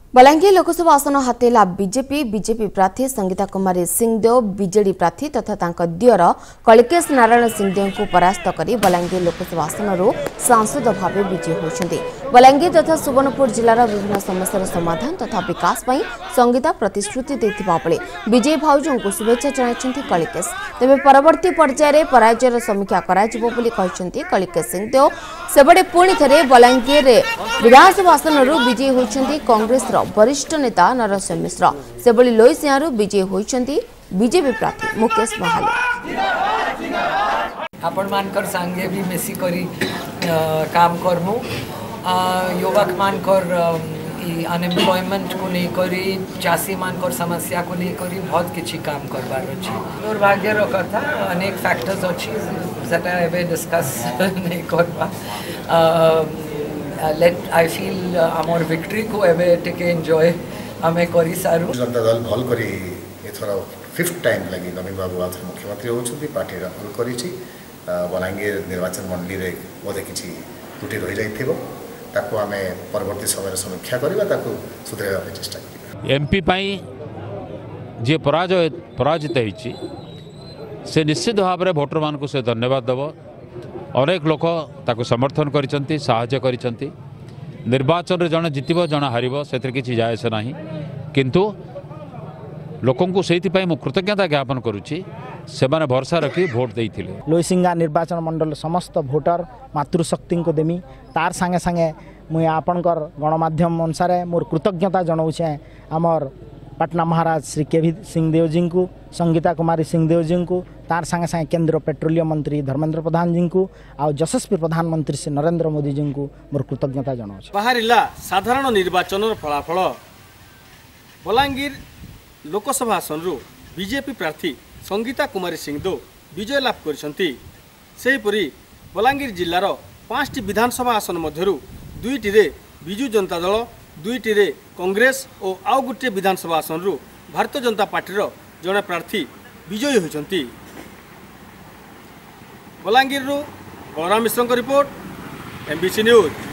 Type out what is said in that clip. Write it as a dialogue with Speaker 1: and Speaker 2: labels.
Speaker 1: बलांगीर लोकसभा आसन हातेला बीजेपी प्रार्थी संगीता कुमारी सिंहदेव बीजेडी प्रार्थी तथा तांका दियर कलिकेश नारायण सिंहदेव को परास्त करी बलांगीर लोकसभा आसन सांसद भाव विजयी होती। बलांगीर तथा सुवर्णपुर जिलार विभिन्न समस्यार समाधान तथा विकास पर संगीता प्रतिश्रुति देथिबा बेले विजयी भाउजों को शुभेच्छा जणाइछन्ति कलिकेश। तेबे परवर्ती पर्यायर पराजयर समीक्षा कराजिबो बोली कहिसन्ति कलिकेश सिंहदेव। सेबडे पुणी थरे बलांगीर विधानसभा आसन विजयी होइछन्ति कांग्रेस वरिष्ठ नेता नरसिंह मिश्र। सेबली लोईसियारू विजयी होइछन्ति बीजेपी प्रार्थी मुकेश महाले।
Speaker 2: आपण मानकर सांगे भी मिसी करी काम करमु युवक मानकर अनएम्प्लॉयमेंट को नहीं करी चाषी मानकर समस्या को नहीं करी बहुत किछि काम करबार अछि। दुर्भाग्यर कथा अनेक फैक्टर्स अछि जेटा एबे डिस्कस नहीं करबा। I feel आमर विक्ट्री को एबे टिके एंजॉय हमें करी सारू।
Speaker 3: जनता दल भल करी एथरा 5th टाइम लगी नवीन बाबू आथर मुख्यमंत्री होछथि पार्टी भल करिछि। बलांगीर निर्वाचन मंडली रे बोधे किछि त्रुटि रहि जाइथिबो ताको हमें परवर्ती समय समीक्षा करबा ताको सुधरेबा पे चेष्टा करबा।
Speaker 4: एमपी पई जे पराजित होइछि से निश्चित भाव में भोटर मान को से धन्यवाद देव। अनेक लोक ताको समर्थन करिसंती सहायता करिसंती। निर्वाचन रे जने जितिबो जने हारिबो सेतिर किछि जायसे नाही किंतु लोकों को सेति पई मु कृतज्ञता ज्ञापन करूछि से माने भरोसा रखी भोट देइथिले।
Speaker 5: लोईसिंगा निर्वाचन मंडल समस्त भोटर मातृशक्ति को देमी तार संगे संगे मुई आपनकर गणमाध्यम अनुसार मोर कृतज्ञता जनाऊे आमर पटना महाराज श्री केवी सिंहदेव जी को संगीता कुमारी सिंहदेव जी को तार संगे संगे केंद्र पेट्रोलियम मंत्री धर्मेंद्र प्रधान जी को आउ यशस्वी प्रधानमंत्री श्री नरेंद्र मोदी जी को मोर कृतज्ञता जनाऊे।
Speaker 6: बाहरिला साधारण निर्वाचन फलाफल बलांगीर लोकसभा आसन बीजेपी प्रार्थी संगीता कुमारी सिंहदेव विजय लाभ करछन्ति। सेहीपरि बलांगीर जिल्लार 5टी विधानसभा आसन मध्यरु 2टी रे बिजु जनता दल 2टी रे कांग्रेस और आउ गोटे विधानसभा आसन भारतीय जनता पार्टी जड़े प्रार्थी विजयी होइछन्ति। Balangir Balram Mishra report, MBC news.